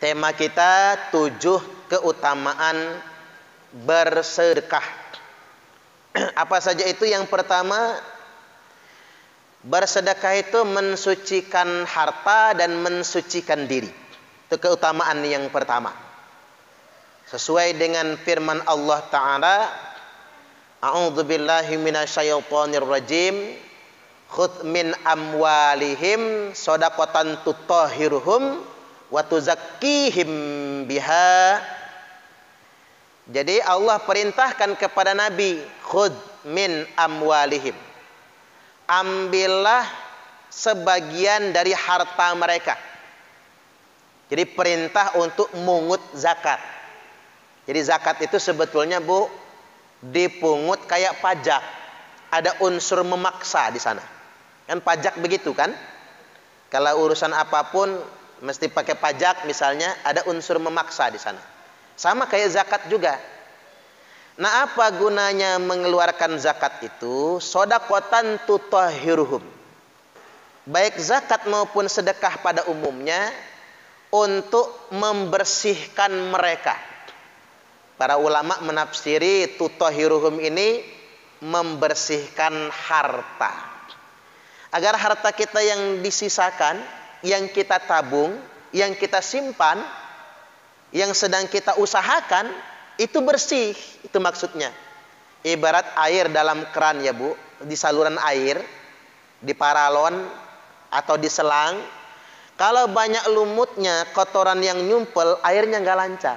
Tema kita 7 keutamaan bersedekah. Apa saja itu? Yang pertama, bersedekah itu mensucikan harta dan mensucikan diri. Itu keutamaan yang pertama. Sesuai dengan firman Allah Ta'ala, A'udzubillahi minasyaitonir rajim, khudh min amwalihim shadaqatan tutahhiruhum wa tuzakkihim biha. Jadi Allah perintahkan kepada Nabi, khudh min amwalihim, ambillah sebagian dari harta mereka. Jadi perintah untuk mungut zakat. Jadi zakat itu sebetulnya, Bu, dipungut kayak pajak. Ada unsur memaksa di sana. Kan pajak begitu kan? Kalau urusan apapun mesti pakai pajak misalnya, ada unsur memaksa di sana. Sama kayak zakat juga. Nah, apa gunanya mengeluarkan zakat itu? Shadaqatan tutahhiruhum. Baik zakat maupun sedekah pada umumnya untuk membersihkan mereka. Para ulama menafsiri tutahhiruhum ini membersihkan harta. Agar harta kita yang disisakan, yang kita tabung, yang kita simpan, yang sedang kita usahakan, itu bersih. Itu maksudnya. Ibarat air dalam keran ya, Bu, di saluran air, di paralon atau di selang. Kalau banyak lumutnya, kotoran yang nyumpel, airnya nggak lancar.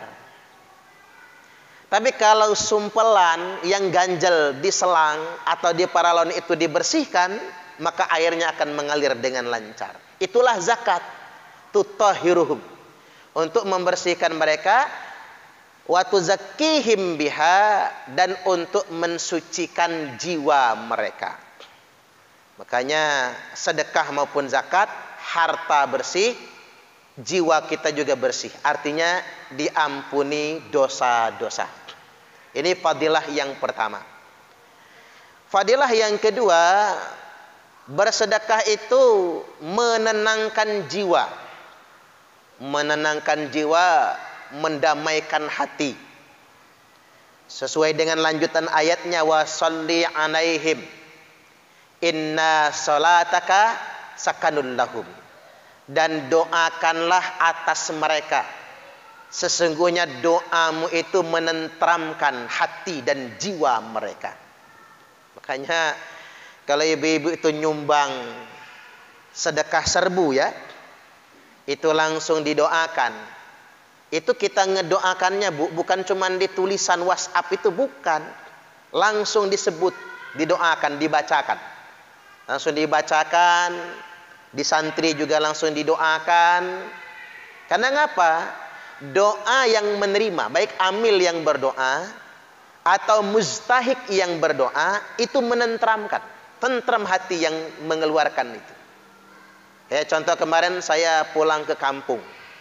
Tapi kalau sumpelan yang ganjel di selang atau di paralon itu dibersihkan, maka airnya akan mengalir dengan lancar. Itulah zakat. Tutahhiruhum. Untuk membersihkan mereka, wa tuzakkihim biha, dan untuk mensucikan jiwa mereka. Makanya sedekah maupun zakat, harta bersih, jiwa kita juga bersih. Artinya diampuni dosa-dosa. Ini fadilah yang pertama. Fadilah yang kedua, bersedekah itu menenangkan jiwa. Menenangkan jiwa, mendamaikan hati. Sesuai dengan lanjutan ayatnya, wa sholli alaihim inna sholataka sakanun lahum. Dan doakanlah atas mereka, sesungguhnya doamu itu menenteramkan hati dan jiwa mereka. Makanya kalau ibu-ibu itu nyumbang sedekah serbu ya, itu langsung didoakan. Itu kita ngedoakannya, Bu, bukan cuma di tulisan WhatsApp itu, bukan. Langsung disebut, didoakan, dibacakan. Langsung dibacakan, di santri juga langsung didoakan. Karena ngapa? Doa yang menerima, baik amil yang berdoa atau mustahik yang berdoa, itu menenteramkan, tentram hati yang mengeluarkan itu. Kayak contoh kemarin saya pulang ke kampung.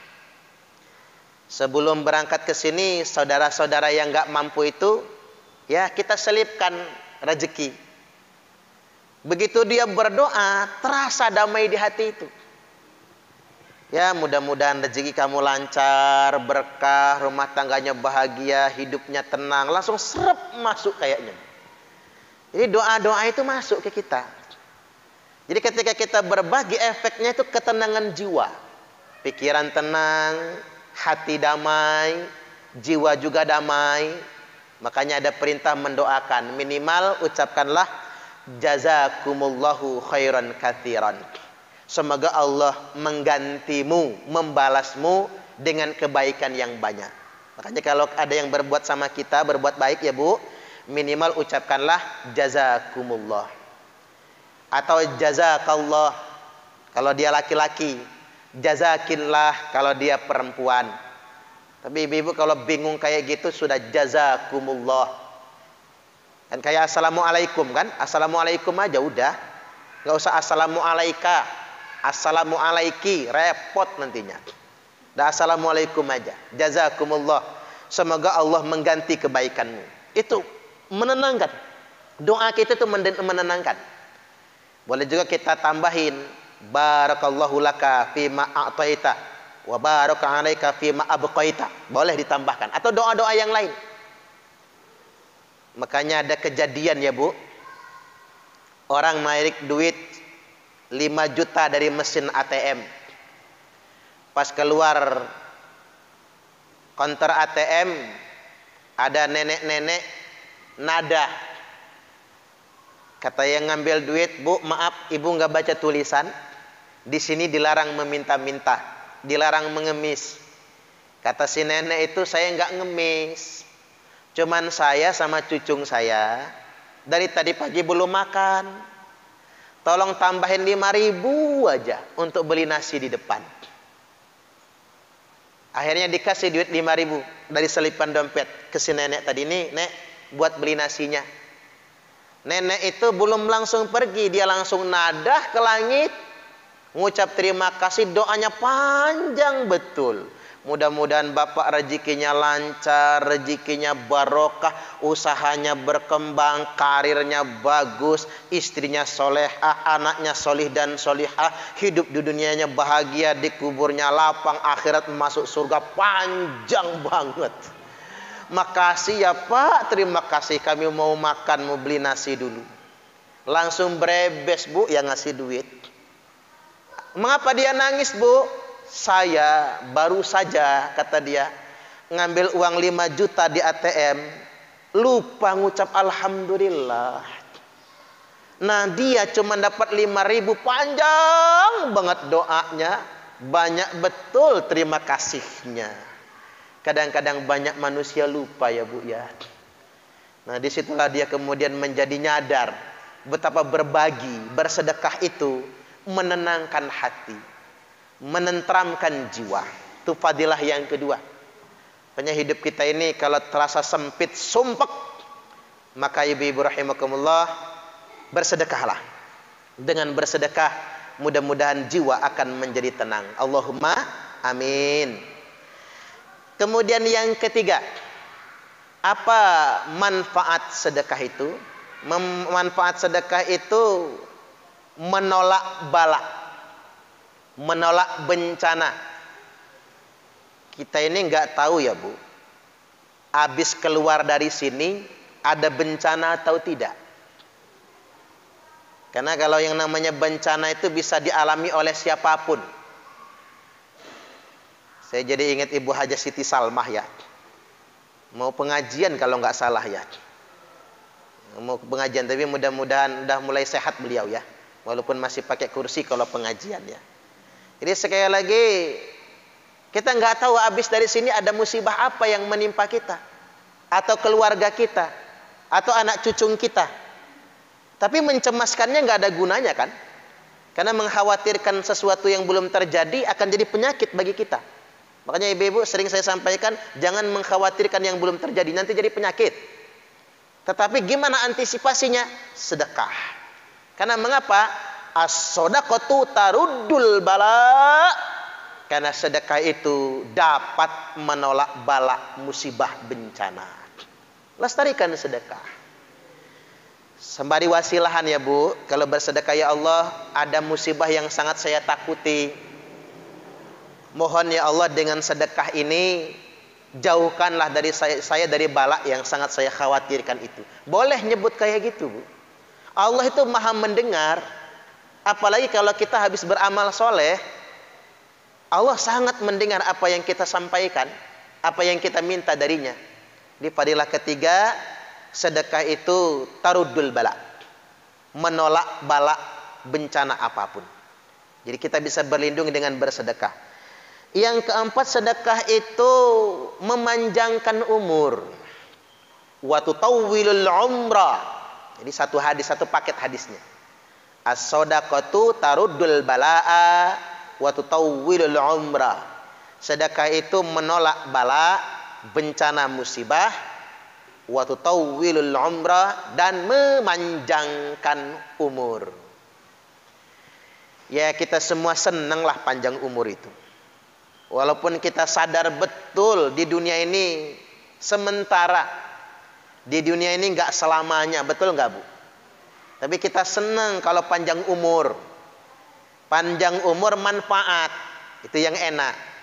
Sebelum berangkat ke sini, saudara-saudara yang nggak mampu itu, ya kita selipkan rezeki. Begitu dia berdoa, terasa damai di hati itu. Ya, mudah-mudahan rezeki kamu lancar, berkah, rumah tangganya bahagia, hidupnya tenang, langsung serep masuk kayaknya. Jadi doa-doa itu masuk ke kita. Jadi ketika kita berbagi, efeknya itu ketenangan jiwa. Pikiran tenang, hati damai, jiwa juga damai. Makanya ada perintah mendoakan. Minimal ucapkanlah jazakumullahu khairan katsiran. Semoga Allah menggantimu, membalasmu dengan kebaikan yang banyak. Makanya kalau ada yang berbuat sama kita, berbuat baik ya, Bu, minimal ucapkanlah jazakumullah. Atau jazakallah kalau dia laki-laki, jazakillah kalau dia perempuan. Tapi ibu-ibu kalau bingung kayak gitu, sudah jazakumullah. Kan kayak assalamualaikum kan, assalamualaikum aja udah, nggak usah assalamualaika, assalamualaiki, repot nantinya. Dah assalamualaikum aja, jazakumullah, semoga Allah mengganti kebaikanmu. Itu menenangkan. Doa kita itu menenangkan. Boleh juga kita tambahin barakallahu laka fima a'taita wa baraka 'alaika fima abqaita. Boleh ditambahkan atau doa-doa yang lain. Makanya ada kejadian ya Bu. Orang narik duit 5 juta dari mesin ATM. Pas keluar konter ATM ada nenek-nenek nada. Kata yang ngambil duit, "Bu, maaf, Ibu nggak baca tulisan. Di sini dilarang meminta-minta, dilarang mengemis." Kata si nenek itu, "Saya nggak ngemis. Cuman saya sama cucung saya dari tadi pagi belum makan. Tolong tambahin 5.000 aja untuk beli nasi di depan." Akhirnya dikasih duit 5.000 dari selipan dompet ke si nenek tadi. "Nih, Nek, buat beli nasinya." Nenek itu belum langsung pergi, dia langsung nadah ke langit, ngucap terima kasih, doanya panjang betul. Mudah-mudahan bapak rezekinya lancar, rezekinya barokah, usahanya berkembang, karirnya bagus, istrinya solehah, anaknya solih dan solihah, hidup di dunianya bahagia, di kuburnya lapang, akhirat masuk surga. Panjang banget. "Makasih ya Pak, terima kasih, kami mau makan, mau beli nasi dulu." Langsung berebes Bu yang ngasih duit. Mengapa dia nangis Bu? "Saya baru saja," kata dia, "ngambil uang 5 juta di ATM, lupa ngucap alhamdulillah. Nah dia cuma dapat 5.000, panjang banget doanya, banyak betul terima kasihnya." Kadang-kadang banyak manusia lupa ya Bu ya. Nah disitulah dia kemudian menjadi nyadar betapa berbagi, bersedekah itu menenangkan hati, menenteramkan jiwa. Itu fadilah yang kedua. Makanya hidup kita ini kalau terasa sempit, sumpek, maka ibu-ibu rahimakumullah, bersedekahlah. Dengan bersedekah mudah-mudahan jiwa akan menjadi tenang. Allahumma amin. Kemudian yang ketiga, apa manfaat sedekah itu? Manfaat sedekah itu menolak bala, menolak bencana. Kita ini nggak tahu ya Bu, habis keluar dari sini ada bencana atau tidak. Karena kalau yang namanya bencana itu bisa dialami oleh siapapun. Saya jadi ingat Ibu Hajah Siti Salmah ya. Mau pengajian kalau nggak salah ya. Mau pengajian, tapi mudah-mudahan udah mulai sehat beliau ya. Walaupun masih pakai kursi kalau pengajian ya. Jadi sekali lagi, kita nggak tahu habis dari sini ada musibah apa yang menimpa kita, atau keluarga kita, atau anak cucung kita. Tapi mencemaskannya nggak ada gunanya kan? Karena mengkhawatirkan sesuatu yang belum terjadi akan jadi penyakit bagi kita. Makanya ibu-ibu sering saya sampaikan, jangan mengkhawatirkan yang belum terjadi, nanti jadi penyakit. Tetapi gimana antisipasinya? Sedekah. Karena mengapa? As-shadaqatu taruddul bala. Karena sedekah itu dapat menolak bala, musibah, bencana. Lestarikan sedekah. Sembari wasilahan ya Bu, kalau bersedekah ya Allah, ada musibah yang sangat saya takuti. Mohon ya Allah dengan sedekah ini jauhkanlah dari saya dari bala yang sangat saya khawatirkan itu. Boleh nyebut kayak gitu Bu. Allah itu maha mendengar. Apalagi kalau kita habis beramal soleh, Allah sangat mendengar apa yang kita sampaikan, apa yang kita minta darinya. Di fadilah ketiga, sedekah itu taruddul bala, menolak bala, bencana apapun. Jadi kita bisa berlindung dengan bersedekah. Yang keempat, sedekah itu memanjangkan umur. Wa tutawwilul umrah. Jadi satu hadis, satu paket hadisnya. As-shadaqatu taruddul balaa wa tutawwilul umrah. Sedekah itu menolak bala, bencana, musibah, wa tutawwilul umrah, dan memanjangkan umur. Ya kita semua senanglah panjang umur itu. Walaupun kita sadar betul di dunia ini sementara, di dunia ini nggak selamanya, betul nggak Bu? Tapi kita senang kalau panjang umur. Panjang umur manfaat, itu yang enak.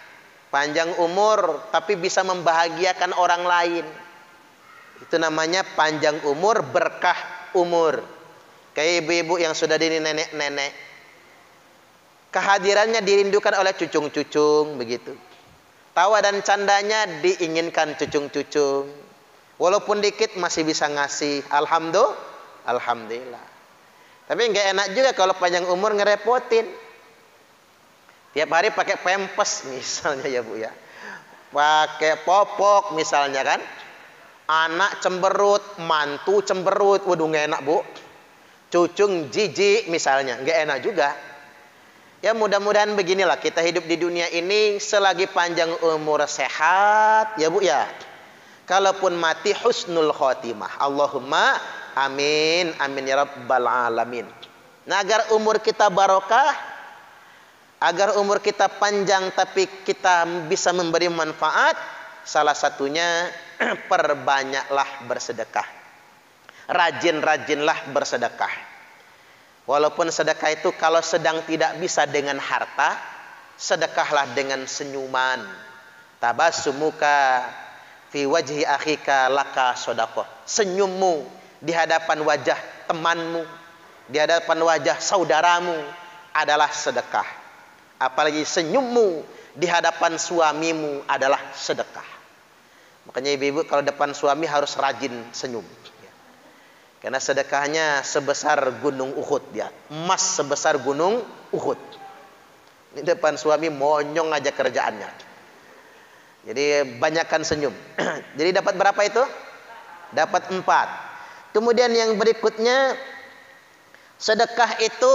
Panjang umur tapi bisa membahagiakan orang lain. Itu namanya panjang umur, berkah umur. Kayak ibu-ibu yang sudah dini nenek-nenek. Kehadirannya dirindukan oleh cucung-cucung begitu. Tawa dan candanya diinginkan cucung-cucung. Walaupun dikit masih bisa ngasih. Alhamdulillah. Tapi nggak enak juga kalau panjang umur ngerepotin. Tiap hari pakai pempes misalnya ya Bu ya. Pakai popok misalnya kan. Anak cemberut, mantu cemberut. Waduh nggak enak Bu. Cucung jijik misalnya, nggak enak juga. Ya mudah-mudahan beginilah kita hidup di dunia ini selagi panjang umur sehat ya Bu ya. Kalaupun mati husnul khotimah. Allahumma amin amin ya rabbal alamin. Nah agar umur kita barokah, agar umur kita panjang tapi kita bisa memberi manfaat, salah satunya perbanyaklah bersedekah. Rajin-rajinlah bersedekah. Walaupun sedekah itu kalau sedang tidak bisa dengan harta, sedekahlah dengan senyuman. Tabassumuka fi wajhi akhika laka sedekah. Senyummu di hadapan wajah temanmu, di hadapan wajah saudaramu adalah sedekah. Apalagi senyummu di hadapan suamimu adalah sedekah. Makanya ibu-ibu kalau depan suami harus rajin senyum. Karena sedekahnya sebesar gunung Uhud ya. Emas sebesar gunung Uhud. Ini depan suami monyong aja kerjaannya. Jadi banyakkan senyum. Jadi dapat berapa itu? Dapat 4. Kemudian yang berikutnya, sedekah itu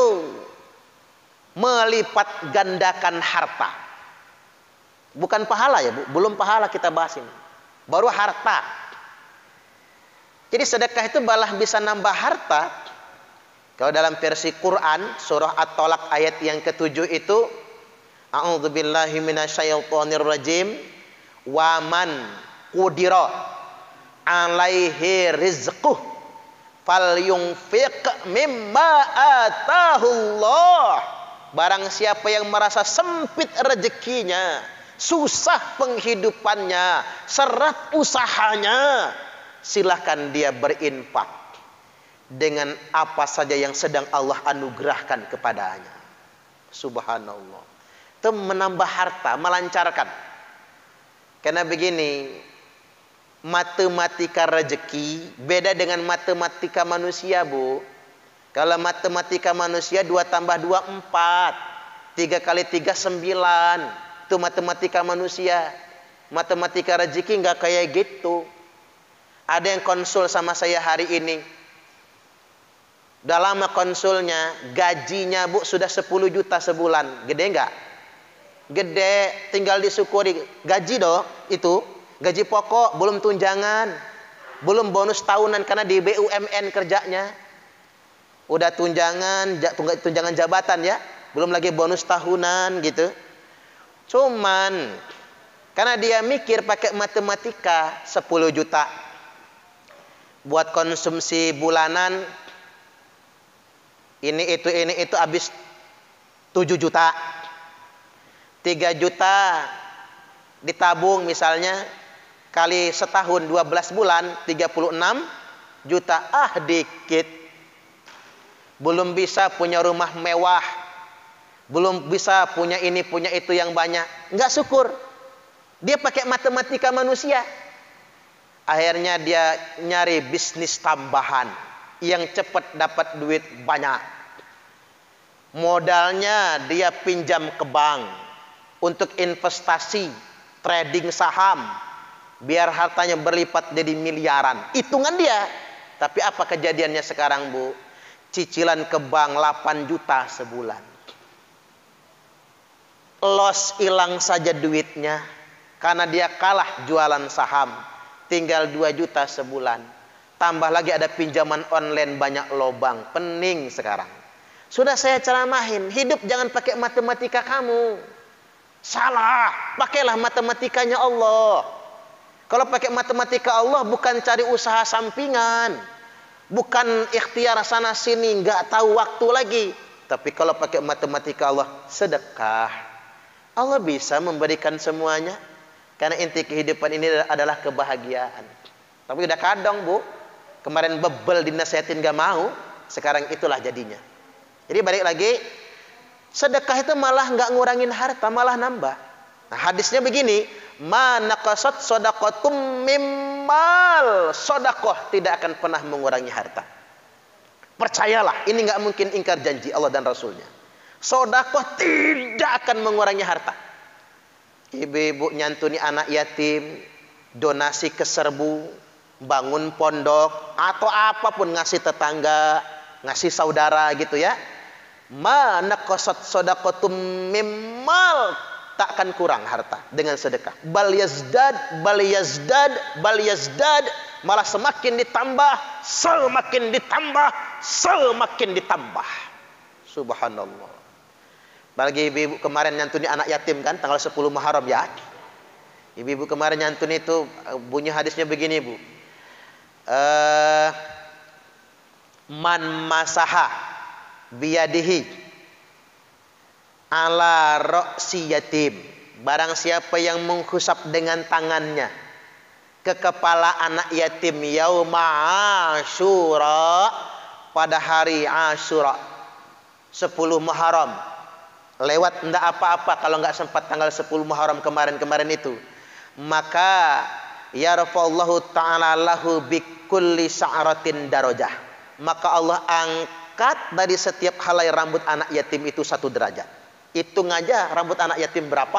melipat gandakan harta. Bukan pahala ya Bu. Belum pahala kita bahas ini. Baru harta. Jadi sedekah itu malah bisa nambah harta. Kalau dalam versi Quran surah At-Talaq ayat yang ke-7 itu, a'udzubillahi minasyaitonir rajim, wa man qudira alaihi rizquh falyunfiq mimma atahullah. Barang siapa yang merasa sempit rezekinya, susah penghidupannya, serat usahanya, silahkan dia berinfak dengan apa saja yang sedang Allah anugerahkan kepadanya. Subhanallah. Itu menambah harta, melancarkan. Karena begini, matematika rezeki beda dengan matematika manusia Bu. Kalau matematika manusia 2 tambah 2 4, 3 kali 3 9. Itu matematika manusia. Matematika rezeki nggak kayak gitu. Ada yang konsul sama saya hari ini. Udah lama konsulnya, gajinya Bu sudah 10 juta sebulan. Gede enggak? Gede, tinggal disyukuri. Gaji doh itu, gaji pokok, belum tunjangan, belum bonus tahunan karena di BUMN kerjanya. Udah tunjangan jabatan ya, belum lagi bonus tahunan gitu. Cuman karena dia mikir pakai matematika 10 juta. Buat konsumsi bulanan ini itu habis 7 juta. 3 juta ditabung misalnya kali setahun 12 bulan 36 juta. Dikit. Belum bisa punya rumah mewah. Belum bisa punya ini punya itu yang banyak. Enggak syukur. Dia pakai matematika manusia. Akhirnya dia nyari bisnis tambahan yang cepat dapat duit banyak. Modalnya dia pinjam ke bank untuk investasi, trading saham, biar hartanya berlipat jadi miliaran. Hitungan dia. Tapi apa kejadiannya sekarang Bu? Cicilan ke bank 8 juta sebulan. Loss, hilang saja duitnya karena dia kalah jualan saham. Tinggal 2 juta sebulan. Tambah lagi ada pinjaman online banyak lobang. Pening sekarang. Sudah saya ceramahin. Hidup jangan pakai matematika kamu. Salah. Pakailah matematikanya Allah. Kalau pakai matematika Allah bukan cari usaha sampingan. Bukan ikhtiar sana sini. Nggak tahu waktu lagi. Tapi kalau pakai matematika Allah, sedekah. Allah bisa memberikan semuanya. Karena inti kehidupan ini adalah kebahagiaan. Tapi udah kadang, Bu. Kemarin bebel dinasihatin gak mau. Sekarang itulah jadinya. Jadi balik lagi, sedekah itu malah gak ngurangin harta, malah nambah. Nah, hadisnya begini, ma naqasat shadaqatum mimmal. Sedekah tidak akan pernah mengurangi harta. Percayalah, ini gak mungkin ingkar janji Allah dan Rasulnya. Sedekah tidak akan mengurangi harta. Ibu-ibu nyantuni anak yatim, donasi ke serbu, bangun pondok, atau apapun, ngasih tetangga, ngasih saudara gitu ya. Ma naqasat shadaqatum mimmal, tak akan kurang harta dengan sedekah. Bal yazdad, bal yazdad, bal yazdad, malah semakin ditambah, semakin ditambah, semakin ditambah. Subhanallah. Bagi ibu-ibu kemarin nyantuni anak yatim kan, tanggal 10 Muharram ya. Ibu-ibu kemarin nyantuni itu bunyi hadisnya begini, Bu. Man masaha biyadihi ala ra'si yatim. Barang siapa yang menghusap dengan tangannya ke kepala anak yatim yauma Asyura, pada hari Asyura 10 Muharram. Lewat enggak apa-apa kalau enggak sempat tanggal 10 Muharram kemarin itu. Maka yarfa'allahu ta'ala lahu bikulli sa'ratin darajah. Maka Allah angkat dari setiap helai rambut anak yatim itu 1 derajat. Hitung aja rambut anak yatim berapa?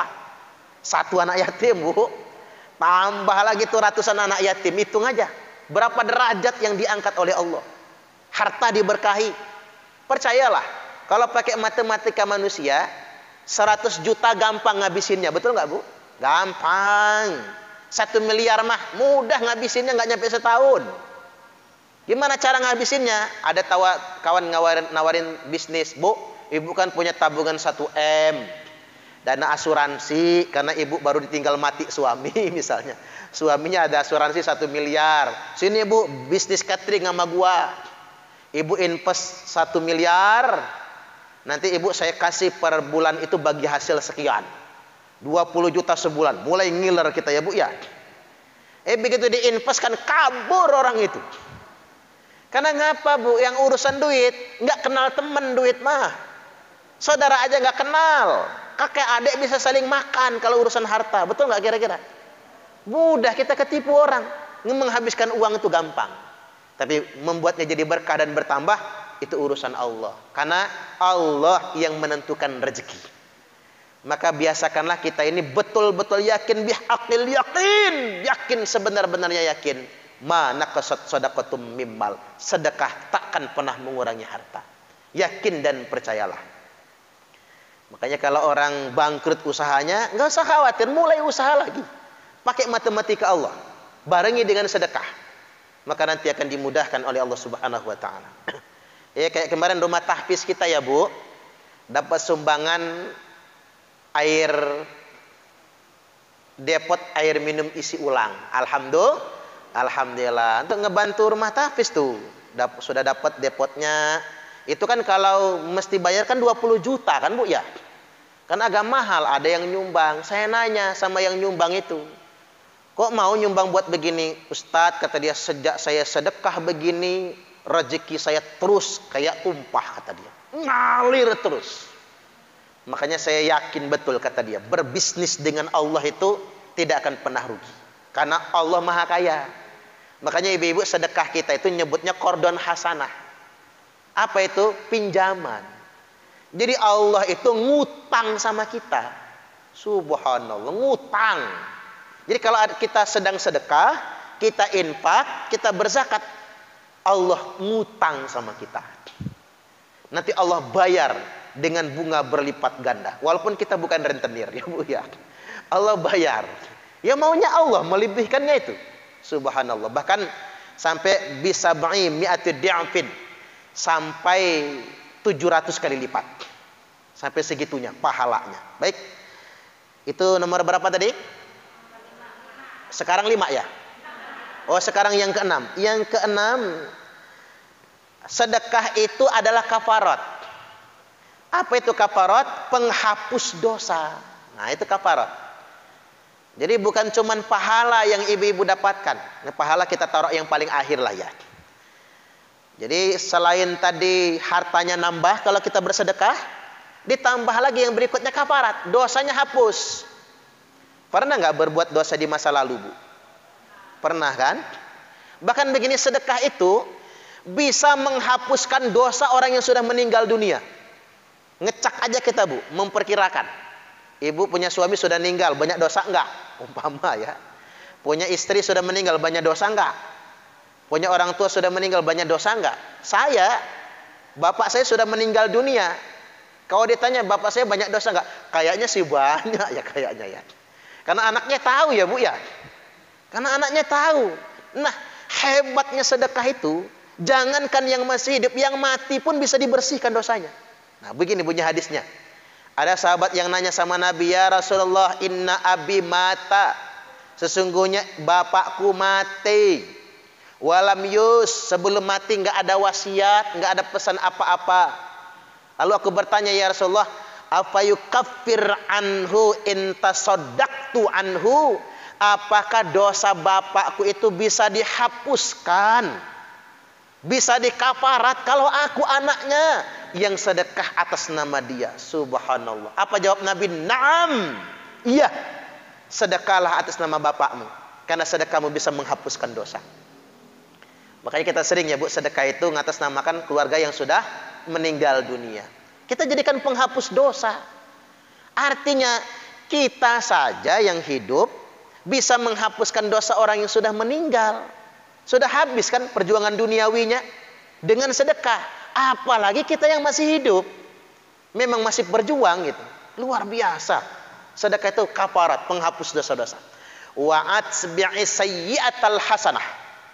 1 anak yatim, Bu. Tambah lagi tuh ratusan anak yatim, hitung aja. Berapa derajat yang diangkat oleh Allah. Harta diberkahi. Percayalah. Kalau pakai matematika manusia, 100 juta gampang ngabisinnya. Betul nggak, Bu? Gampang. 1 miliar mah mudah ngabisinnya, nggak nyampe setahun. Gimana cara ngabisinnya? Ada kawan nawarin bisnis. Bu, ibu kan punya tabungan 1 M. Dana asuransi, karena ibu baru ditinggal mati suami misalnya. Suaminya ada asuransi 1 miliar. Sini, Bu, bisnis catering sama gua. Ibu invest 1 miliar. Nanti ibu saya kasih per bulan itu bagi hasil sekian. 20 juta sebulan. Mulai ngiler kita ya, Bu ya. Begitu diinvest kan kabur orang itu. Karena ngapa, Bu? Yang urusan duit nggak kenal temen duit mah. Saudara aja nggak kenal. Kakek adik bisa saling makan kalau urusan harta. Betul nggak kira-kira? Mudah kita ketipu orang. Menghabiskan uang itu gampang. Tapi membuatnya jadi berkah dan bertambah, itu urusan Allah. Karena Allah yang menentukan rezeki. Maka biasakanlah kita ini betul-betul yakin, bihaqil yakin. Yakin sebenar-benarnya yakin. Ma naqasat shadaqatum mimmal. Sedekah takkan pernah mengurangi harta. Yakin dan percayalah. Makanya kalau orang bangkrut usahanya, nggak usah khawatir, mulai usaha lagi. Pakai matematika Allah. Barengi dengan sedekah. Maka nanti akan dimudahkan oleh Allah Subhanahu wa taala. Ya kayak kemarin rumah tahfiz kita ya, Bu. Dapat sumbangan air depot air minum isi ulang. Alhamdulillah. Untuk ngebantu rumah tahfiz tuh. Sudah dapat depotnya. Itu kan kalau mesti bayar kan 20 juta kan, Bu ya. Kan agak mahal, ada yang nyumbang. Saya nanya sama yang nyumbang itu. Kok mau nyumbang buat begini? Ustadz, kata dia, sejak saya sedekah begini, rezeki saya terus kayak tumpah, kata dia. Ngalir terus. Makanya saya yakin betul, kata dia, berbisnis dengan Allah itu tidak akan pernah rugi. Karena Allah Maha Kaya. Makanya ibu-ibu sedekah kita itu nyebutnya qardon hasanah. Apa itu? Pinjaman. Jadi Allah itu ngutang sama kita. Subhanallah, ngutang. Jadi kalau kita sedang sedekah, kita infak, kita berzakat, Allah ngutang sama kita. Nanti Allah bayar dengan bunga berlipat ganda. Walaupun kita bukan rentenir, ya Bu ya. Allah bayar. Ya maunya Allah melebihkannya itu. Subhanallah. Bahkan sampai bisa mi'ati di'afin. Sampai 700 kali lipat. Sampai segitunya pahalanya. Baik. Itu nomor berapa tadi? Sekarang 5 ya? Oh, sekarang yang ke-6. Yang ke-6, sedekah itu adalah kafarat. Apa itu kafarat? Penghapus dosa. Nah, itu kafarat. Jadi bukan cuman pahala yang ibu-ibu dapatkan. Nah, pahala kita taruh yang paling akhir lah ya. Jadi selain tadi hartanya nambah kalau kita bersedekah, ditambah lagi yang berikutnya kafarat, dosanya hapus. Pernah nggak berbuat dosa di masa lalu, Bu? Pernah kan? Bahkan begini, sedekah itu bisa menghapuskan dosa orang yang sudah meninggal dunia. Ngecak aja kita, Bu, memperkirakan. Ibu punya suami sudah meninggal, banyak dosa enggak? Umpama ya. Punya istri sudah meninggal, banyak dosa enggak? Punya orang tua sudah meninggal, banyak dosa enggak? Saya, bapak saya sudah meninggal dunia. Kalau ditanya bapak saya banyak dosa enggak? Kayaknya sih banyak ya, kayaknya ya. Karena anaknya tahu ya, Bu ya. Karena anaknya tahu. Nah, hebatnya sedekah itu, jangankan yang masih hidup, yang mati pun bisa dibersihkan dosanya. Nah, begini bunyi hadisnya. Ada sahabat yang nanya sama Nabi, "Ya Rasulullah, inna abi mata." Sesungguhnya bapakku mati. Walam yus, sebelum mati nggak ada wasiat, nggak ada pesan apa-apa. Lalu aku bertanya, "Ya Rasulullah, apa yukaffir anhu intasoddaqtu anhu?" Apakah dosa bapakku itu bisa dihapuskan, bisa dikafarat kalau aku anaknya yang sedekah atas nama dia? Subhanallah. Apa jawab Nabi? Naam. Iya. Sedekahlah atas nama bapakmu, karena sedekahmu bisa menghapuskan dosa. Makanya kita sering ya, Bu, sedekah itu ngatasnamakan keluarga yang sudah meninggal dunia. Kita jadikan penghapus dosa. Artinya kita saja yang hidup bisa menghapuskan dosa orang yang sudah meninggal. Sudah habis kan perjuangan duniawinya dengan sedekah. Apalagi kita yang masih hidup, memang masih berjuang gitu. Luar biasa. Sedekah itu kafarat, penghapus dosa-dosa. Wa atbi'i sayyi'atal hasanah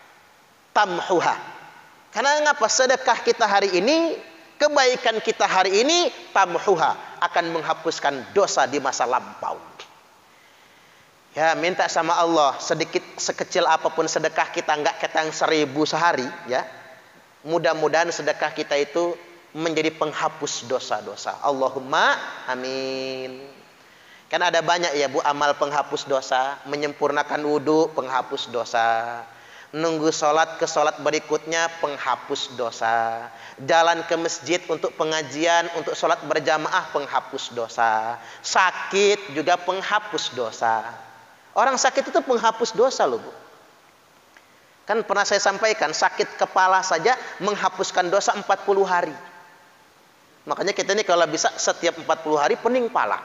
tamhuha. Karena ngapa? Sedekah kita hari ini, kebaikan kita hari ini, tamhuha, akan menghapuskan dosa di masa lampau. Ya, minta sama Allah, sedikit sekecil apapun sedekah kita, enggak ketang 1000 sehari ya. Mudah-mudahan sedekah kita itu menjadi penghapus dosa-dosa. Allahumma amin. Kan ada banyak ya, Bu, amal penghapus dosa. Menyempurnakan wudhu, penghapus dosa. Nunggu sholat ke sholat berikutnya, penghapus dosa. Jalan ke masjid untuk pengajian, untuk sholat berjamaah, penghapus dosa. Sakit juga penghapus dosa. Orang sakit itu penghapus dosa loh, Bu. Kan pernah saya sampaikan, sakit kepala saja menghapuskan dosa 40 hari. Makanya kita ini kalau bisa setiap 40 hari pening pala.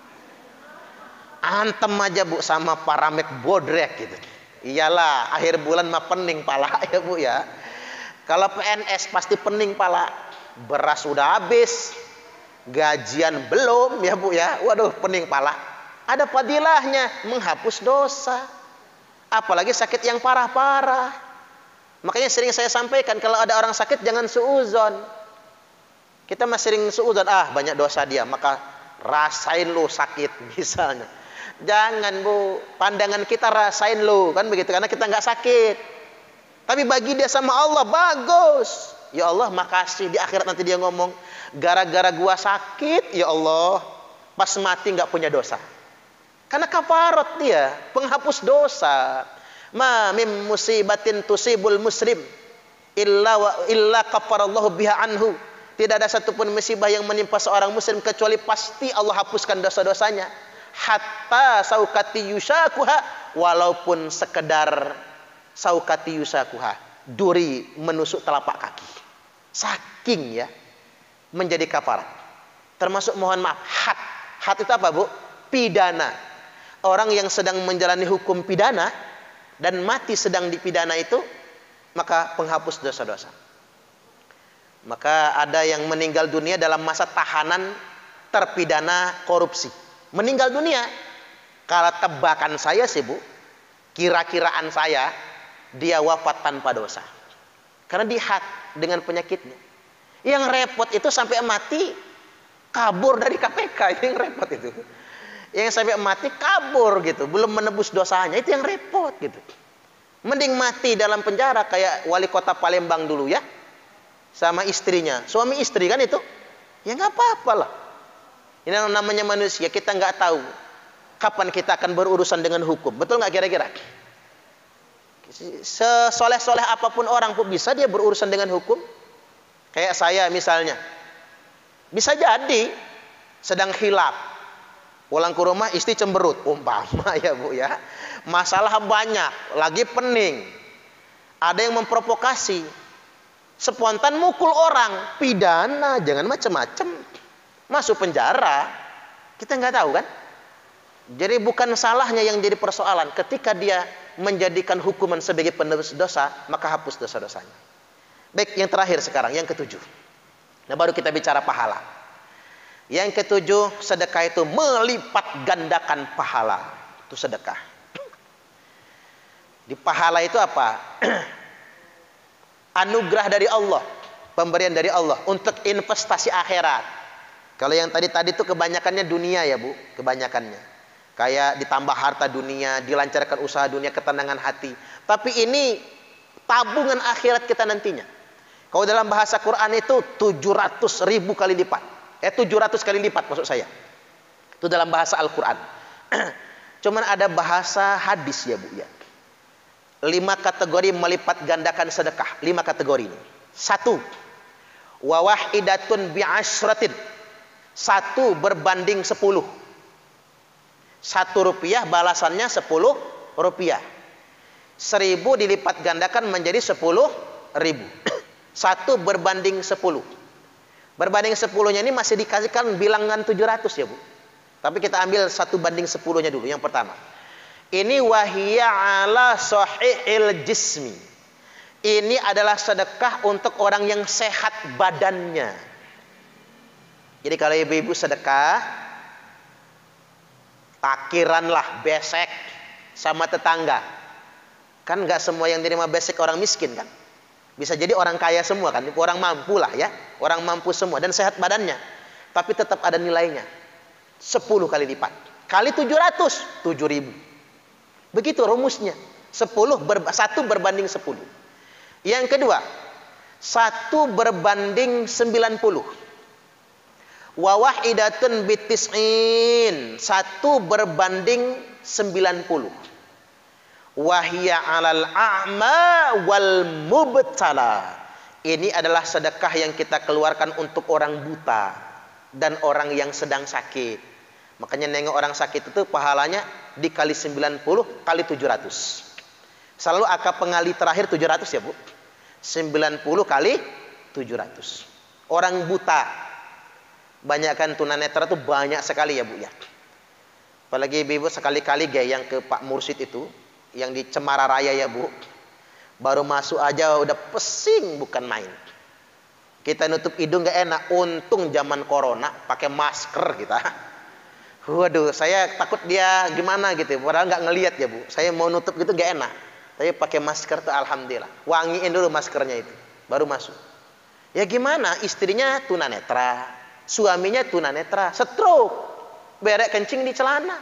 Antem aja, Bu, sama paramek bodrek gitu. Iyalah, akhir bulan mah pening pala ya, Bu ya. Kalau PNS pasti pening pala. Beras sudah habis, gajian belum ya, Bu ya. Waduh, pening pala. Ada fadilahnya, menghapus dosa. Apalagi sakit yang parah-parah. Makanya sering saya sampaikan, kalau ada orang sakit jangan suuzon. Kita masih sering suuzon, banyak dosa dia, maka rasain lo sakit misalnya. Jangan, Bu, pandangan kita rasain lo, kan begitu, karena kita nggak sakit. Tapi bagi dia sama Allah bagus. Ya Allah, makasih. Di akhirat nanti dia ngomong, gara-gara gua sakit, ya Allah, pas mati nggak punya dosa. Karena kafarat dia, penghapus dosa. Ma mim musibatin tusibul muslim illa kafarallahu biha anhu. Tidak ada satupun musibah yang menimpa seorang muslim kecuali pasti Allah hapuskan dosa-dosanya. Hatta saukati yusakuha, walaupun sekedar saukati yusakuha, duri menusuk telapak kaki. Saking ya menjadi kafarat. Termasuk mohon maaf, had. Had itu apa, Bu? Pidana. Orang yang sedang menjalani hukum pidana dan mati sedang dipidana itu, maka penghapus dosa-dosa. Maka ada yang meninggal dunia dalam masa tahanan terpidana korupsi. Meninggal dunia. Kalau tebakan saya sih, Bu, kira-kiraan saya, dia wafat tanpa dosa. Karena dihad dengan penyakitnya. Yang repot itu sampai mati kabur dari KPK, itu yang repot itu. Yang sampai mati kabur gitu, belum menebus dosanya, itu yang repot gitu. Mending mati dalam penjara kayak wali kota Palembang dulu ya, sama istrinya, suami istri kan itu, ya nggak apa-apa lah. Ini namanya manusia, kita nggak tahu kapan kita akan berurusan dengan hukum? Betul nggak kira-kira? Sesoleh-soleh apapun orang pun bisa dia berurusan dengan hukum. Kayak saya misalnya, bisa jadi sedang khilaf, pulang ke rumah istri cemberut, umpama ya Bu ya, masalah banyak, lagi pening, ada yang memprovokasi, spontan mukul orang, pidana, jangan macam-macam, masuk penjara, kita nggak tahu kan? Jadi bukan salahnya yang jadi persoalan, ketika dia menjadikan hukuman sebagai penebus dosa, maka hapus dosa-dosanya. Baik, yang terakhir sekarang, yang ketujuh. Nah, baru kita bicara pahala. Yang ketujuh, sedekah itu melipat gandakan pahala. Itu sedekah. Di pahala itu apa? Anugerah dari Allah, pemberian dari Allah untuk investasi akhirat. Kalau yang tadi itu kebanyakannya dunia ya Bu, kebanyakannya. Kayak ditambah harta dunia, dilancarkan usaha dunia, ketenangan hati. Tapi ini tabungan akhirat kita nantinya. Kalau dalam bahasa Quran itu 700.000 kali lipat. 700 kali lipat maksud saya. Itu dalam bahasa Al-Quran. Cuman ada bahasa hadis ya Bu ya. 5 kategori melipat gandakan sedekah. 5 kategori ini. 1. Wa wahidatun bi'asyratin. 1 berbanding 10. 1 rupiah balasannya 10 rupiah. 1000 dilipat gandakan menjadi 10.000. 1 berbanding 10. Berbanding 10-nya ini masih dikasihkan bilangan 700 ya Bu. Tapi kita ambil 1 banding 10-nya dulu yang pertama. Ini wahiyya ala sahihil jismi. Ini adalah sedekah untuk orang yang sehat badannya. Jadi kalau ibu-ibu sedekah, takiran lah, besek sama tetangga. Kan nggak semua yang terima besek orang miskin kan. Bisa jadi orang kaya semua kan, orang mampu lah ya, orang mampu semua dan sehat badannya. Tapi tetap ada nilainya. 10 kali lipat. Kali 700, 7.000. Begitu rumusnya. 1 berbanding 10. Yang kedua, 1 berbanding 90. Wa wahidatun bitis'in. 1 berbanding 90. Wahia 'alal a'ma wal mubtala. Ini adalah sedekah yang kita keluarkan untuk orang buta dan orang yang sedang sakit. Makanya nengok orang sakit itu pahalanya dikali 90 kali 700. Selalu angka pengali terakhir 700 ya Bu. 90 kali 700. Orang buta, banyakkan tunanetra itu banyak sekali ya Bu ya. Apalagi ibu-ibu sekali-kali yang ke Pak Mursid itu, yang di Cemara Raya ya Bu, baru masuk aja udah pesing bukan main. Kita nutup hidung gak enak. Untung zaman corona pakai masker kita. Waduh, saya takut dia gimana gitu. Padahal nggak ngelihat ya Bu. Saya mau nutup gitu gak enak. Tapi pakai masker tuh alhamdulillah. Wangiin dulu maskernya itu, baru masuk. Ya gimana? Istrinya tunanetra, suaminya tunanetra, stroke, berek kencing di celana.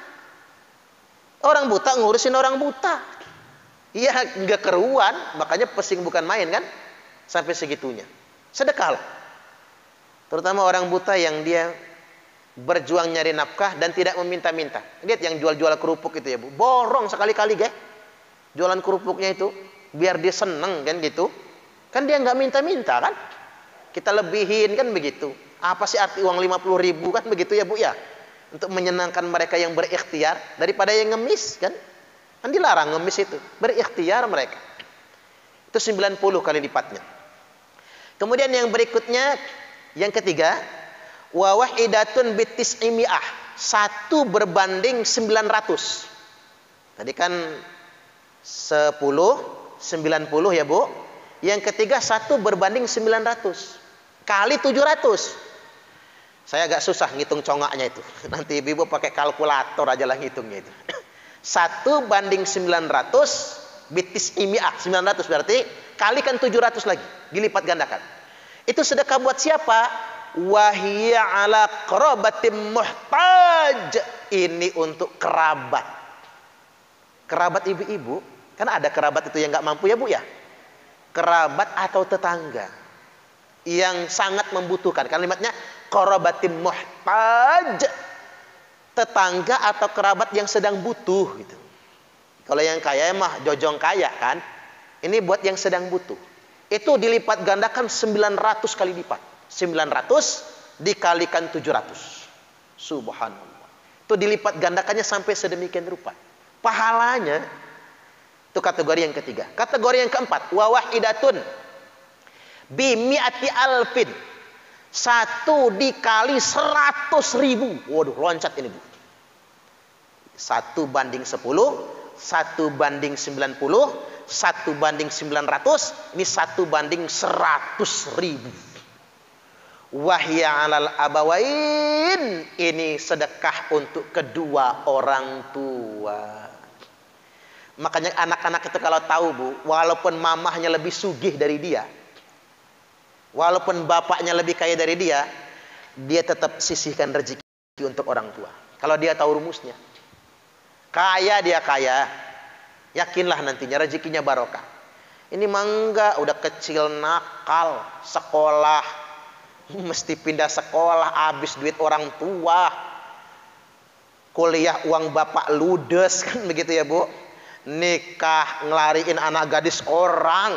Orang buta ngurusin orang buta. Iya nggak keruan, makanya pesing bukan main kan? Sampai segitunya. Sedekahlah. Terutama orang buta yang dia berjuang nyari nafkah dan tidak meminta-minta. Lihat yang jual-jual kerupuk itu ya Bu. Borong sekali-kali guys. Jualan kerupuknya itu biar dia seneng kan gitu. Kan dia nggak minta-minta kan? Kita lebihin kan begitu. Apa sih arti uang 50.000 kan begitu ya Bu ya? Untuk menyenangkan mereka yang berikhtiar daripada yang ngemis kan? Kan dilarang ngemis itu. Berikhtiar mereka. Itu 90 kali lipatnya. Kemudian yang berikutnya, yang ketiga, wa wahidatun bitis'imi'ah. 1 berbanding 900. Tadi kan 10, 90 ya Bu. Yang ketiga 1 berbanding 900. Kali 700. Saya agak susah ngitung congaknya itu. Nanti ibu pakai kalkulator aja lah ngitungnya itu. 1 banding 900 bitis imi'ah. 900 berarti kalikan 700 lagi. Dilipat gandakan. Itu sedekah buat siapa? Wahiyya ala qarabatim muhtaj. Ini untuk kerabat. Kerabat ibu-ibu. Kan ada kerabat itu yang gak mampu ya Bu ya. Kerabat atau tetangga yang sangat membutuhkan. Kalimatnya qarabatim muhtaj. tetangga atau kerabat yang sedang butuh gitu. Kalau yang kaya mah jojong kaya kan. Ini buat yang sedang butuh. Itu dilipat gandakan 900 kali lipat. 900 dikalikan 700. Subhanallah. Itu dilipat gandakannya sampai sedemikian rupa. Pahalanya itu kategori yang ketiga. Kategori yang keempat, wa wahidatun bi mi'ati alfin. 1 dikali 100.000. Waduh, loncat ini, Bu. 1 banding 10, 1 banding 90, 1 banding 900, ini 1 banding 100.000. Wahya 'alal abawain, ini sedekah untuk kedua orang tua. Makanya anak-anak itu kalau tahu, Bu, walaupun mamahnya lebih sugih dari dia, walaupun bapaknya lebih kaya dari dia, dia tetap sisihkan rezeki untuk orang tua. Kalau dia tahu rumusnya. Kaya dia kaya, yakinlah nantinya rezekinya barokah. Ini mangga udah kecil nakal, sekolah mesti pindah sekolah, habis duit orang tua. Kuliah uang bapak ludes kan begitu ya, Bu. Nikah ngelariin anak gadis orang.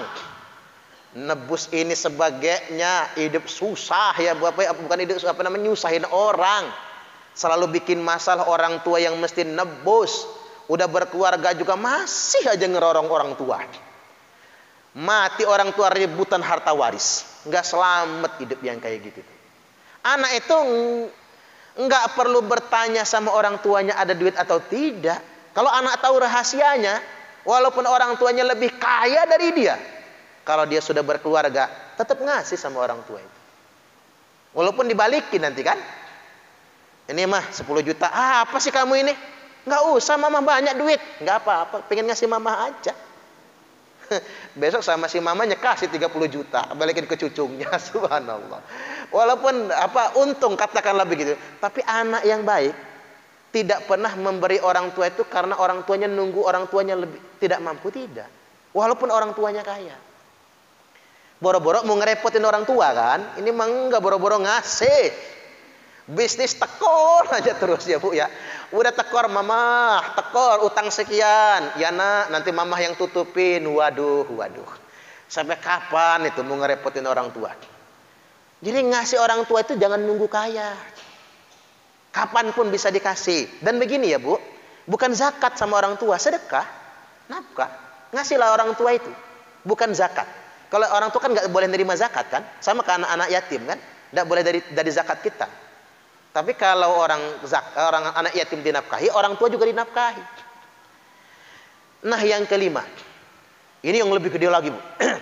Nebus ini sebagainya, hidup susah ya, bukan hidup apa namanya, nyusahin orang. Selalu bikin masalah orang tua yang mesti nebus. Udah berkeluarga juga masih aja ngerorong orang tua. Mati orang tua rebutan harta waris. Nggak selamat hidup yang kayak gitu. Anak itu nggak perlu bertanya sama orang tuanya ada duit atau tidak. Kalau anak tahu rahasianya, walaupun orang tuanya lebih kaya dari dia, kalau dia sudah berkeluarga, tetap ngasih sama orang tua itu. Walaupun dibalikin nanti kan. Ini mah 10 juta. Ah, apa sih kamu ini? Nggak usah, mama banyak duit. Nggak apa-apa, pengen ngasih mama aja. Besok sama si mamanya kasih 30 juta, balikin ke cucunya. Subhanallah. Walaupun untung katakanlah begitu, tapi anak yang baik tidak pernah memberi orang tua itu karena orang tuanya nunggu orang tuanya lebih tidak mampu, tidak. Walaupun orang tuanya kaya. Boro-boro mau ngerepotin orang tua kan? Ini mah enggak, boro-boro ngasih. Bisnis tekor aja terus ya, Bu ya. Udah tekor mama, tekor utang sekian. Ya nak, nanti mama yang tutupin. Waduh. Sampai kapan itu mau ngerepotin orang tua? Jadi ngasih orang tua itu jangan nunggu kaya. Kapanpun bisa dikasih. Dan begini ya, Bu, bukan zakat sama orang tua, sedekah, nafkah. Ngasihlah orang tua itu, bukan zakat. Kalau orang tua kan nggak boleh nerima zakat kan, sama ke anak-anak yatim kan, nggak boleh dari zakat kita. Tapi kalau orang anak yatim dinafkahi, orang tua juga dinafkahi. Nah yang kelima, ini yang lebih gede lagi, Bu.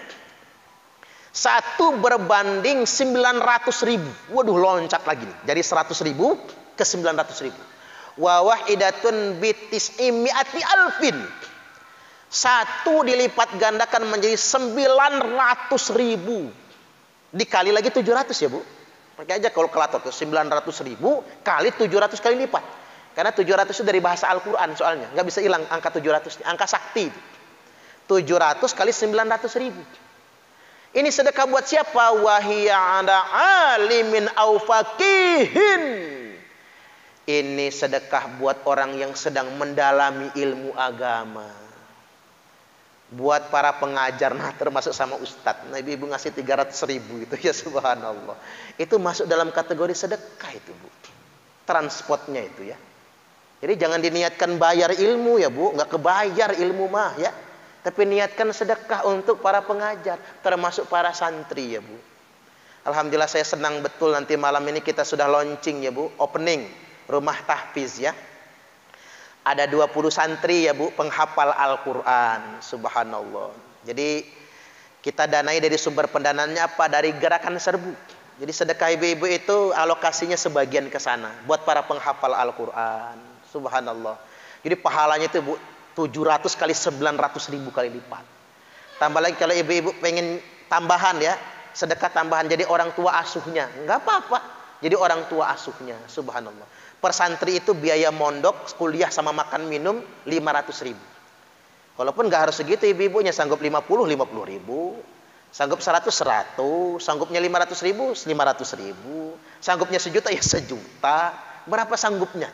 1 berbanding 900.000. Waduh, loncat lagi nih. Dari 100.000 ke 900.000. Wa wahidatun bitis'i mi'ati alfin. 1 dilipat gandakan menjadi 900.000. Dikali lagi 700 ya, Bu. Pakai aja kalkulator tuh, 900.000 kali 700 kali lipat. Karena 700 itu dari bahasa Al-Quran soalnya. Nggak bisa hilang angka 700. Angka sakti itu. 700 kali 900.000. Ini sedekah buat siapa? Wahiyya 'ala alimin au faqihin. Ini sedekah buat orang yang sedang mendalami ilmu agama. Buat para pengajar, nah termasuk sama ustadz. Nah, ibu ngasih 300.000 itu ya, subhanallah. Itu masuk dalam kategori sedekah itu, Bu. Transportnya itu ya. Jadi jangan diniatkan bayar ilmu ya, Bu. Nggak kebayar ilmu mah ya. Tapi niatkan sedekah untuk para pengajar, termasuk para santri ya, Bu. Alhamdulillah saya senang betul nanti malam ini kita sudah launching ya, Bu. Opening rumah tahfiz ya. Ada 20 santri ya, Bu, penghafal Al-Quran. Subhanallah. Jadi kita danai dari sumber pendanaannya apa? Dari gerakan serbu. Jadi sedekah ibu-ibu itu alokasinya sebagian ke sana buat para penghafal Al-Quran. Subhanallah. Jadi pahalanya itu, Bu, 700 kali 900.000 kali lipat. Tambah lagi kalau ibu-ibu pengen tambahan ya, sedekah tambahan jadi orang tua asuhnya. Enggak apa-apa. Jadi orang tua asuhnya. Subhanallah. Per santri itu biaya mondok, kuliah sama makan minum 500.000. Walaupun nggak harus segitu, ibu-ibunya sanggup 50.000, sanggup 100.000, sanggupnya 500.000, 500.000, sanggupnya 1 juta ya 1 juta. Berapa sanggupnya?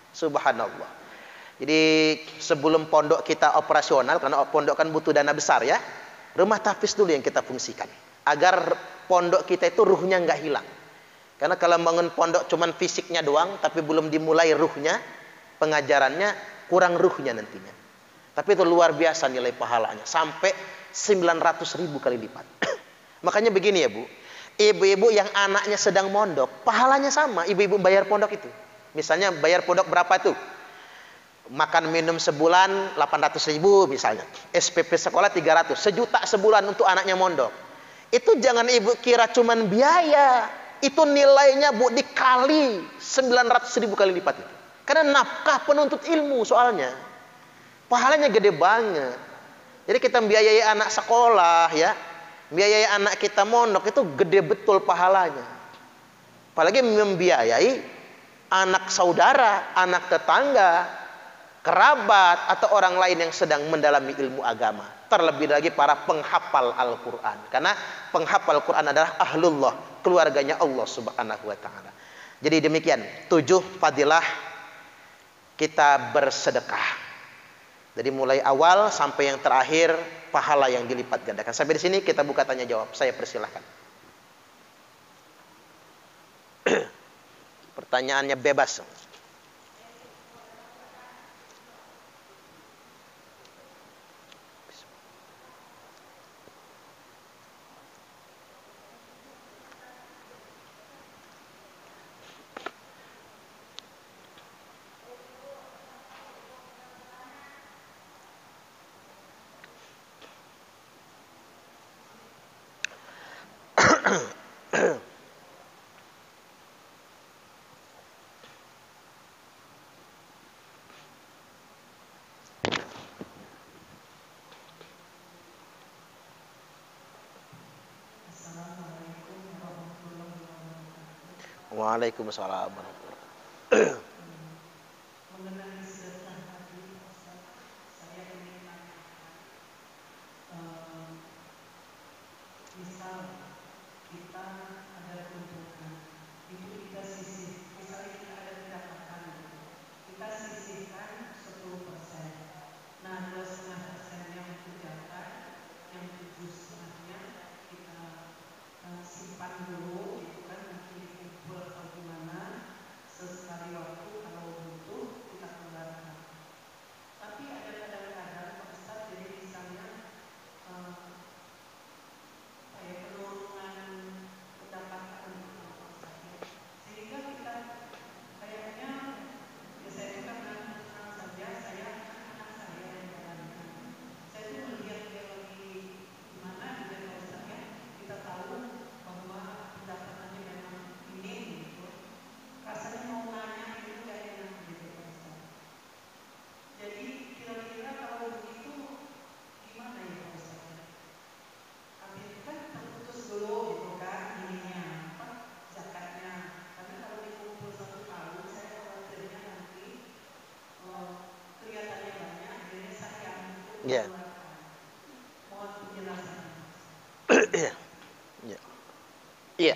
Subhanallah. Jadi sebelum pondok kita operasional, karena pondok kan butuh dana besar ya, rumah tahfiz dulu yang kita fungsikan agar pondok kita itu ruhnya nggak hilang. Karena kalau bangun pondok cuman fisiknya doang tapi belum dimulai ruhnya, pengajarannya kurang ruhnya nantinya. Tapi itu luar biasa nilai pahalanya, sampai 900.000 kali lipat. Makanya begini ya Bu, ibu-ibu yang anaknya sedang mondok, pahalanya sama ibu-ibu bayar pondok itu. Misalnya bayar pondok berapa tuh? Makan minum sebulan 800.000 misalnya, SPP sekolah 300, 1 juta sebulan untuk anaknya mondok. Itu jangan ibu kira cuman biaya, itu nilainya Bu dikali 900.000 kali lipat itu. Karena nafkah penuntut ilmu soalnya, pahalanya gede banget. Jadi kita membiayai anak sekolah ya, membiayai anak kita mondok itu gede betul pahalanya. Apalagi membiayai anak saudara, anak tetangga, kerabat, atau orang lain yang sedang mendalami ilmu agama. Terlebih lagi para penghafal Al-Quran. Karena penghafal Al-Quran adalah ahlullah, keluarganya Allah subhanahu wa ta'ala. Jadi demikian 7 fadilah kita bersedekah. Jadi mulai awal sampai yang terakhir pahala yang dilipat gandakan. Sampai di sini kita buka tanya jawab. Saya persilahkan. Pertanyaannya bebas. Waalaikumsalam. Mengenai sedekah tadi, Ustaz, saya ingin menanyakan, misal kita ada keuntungan, itu kita sisih, misalnya kita ada pendapatan, kita sisihkan 10%. Nah, 2,5% yang dikerjakan, yang 7,5-nya kita simpan dulu, itu kan nanti dikumpul atau gimana, sesekali waktu kalau butuh kita keluarkan. Tapi ada kadang-kadang Pak Ustaz, jadi misalnya penurunan pendapatan Pak Ustaz, sehingga kita kayaknya ya saya juga terang saja, anak saya yang menjalankan, saya tuh melihat dia lagi gimana gitu ya Pak Ustaz ya, kita tahu bahwa pendapatannya memang minim gitu, rasanya mau nanya itu gak enak gitu Pak Ustaz. Jadi kira-kira kalau begitu gimana ya Pak Ustaz? Habis itu kan terputus dulu gitu kan ininya, zakatnya. Karena kalau dikumpul 1 tahun, saya khawatirnya nanti kelihatannya banyak, akhirnya saya untuk mengeluarkan. Mohon penjelasan. Iya.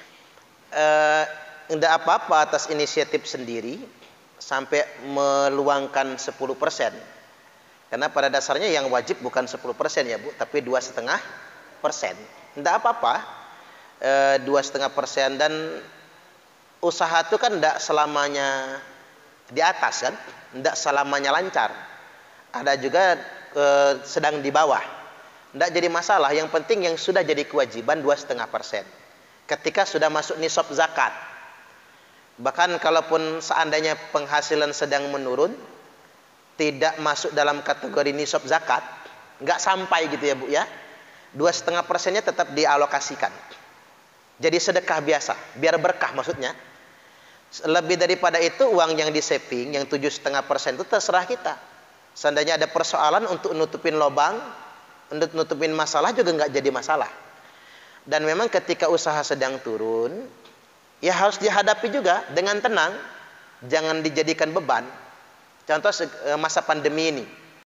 Enggak apa-apa atas inisiatif sendiri sampai meluangkan 10%. Karena pada dasarnya yang wajib bukan 10% ya Bu, tapi 2,5%. Enggak apa-apa, 2,5%, dan usaha itu kan enggak selamanya di atas kan, enggak selamanya lancar. Ada juga sedang di bawah. Enggak jadi masalah, yang penting yang sudah jadi kewajiban 2,5%. Ketika sudah masuk nisab zakat. Bahkan kalaupun seandainya penghasilan sedang menurun, tidak masuk dalam kategori nisab zakat, nggak sampai gitu ya Bu ya, 2,5%-nya tetap dialokasikan. Jadi sedekah biasa, biar berkah maksudnya. Lebih daripada itu, uang yang di saving, yang 7,5% itu terserah kita. Seandainya ada persoalan untuk nutupin lubang, untuk nutupin masalah juga nggak jadi masalah. Dan memang ketika usaha sedang turun, ya harus dihadapi juga dengan tenang, jangan dijadikan beban. Contoh masa pandemi ini,